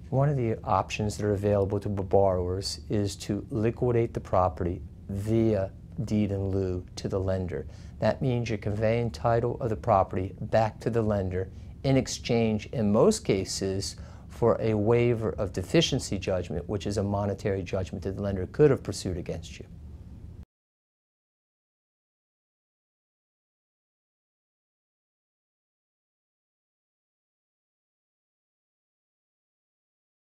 One of the options that are available to borrowers is to liquidate the property via deed in lieu to the lender. That means you're conveying title of the property back to the lender in exchange, in most cases, for a waiver of deficiency judgment, which is a monetary judgment that the lender could have pursued against you.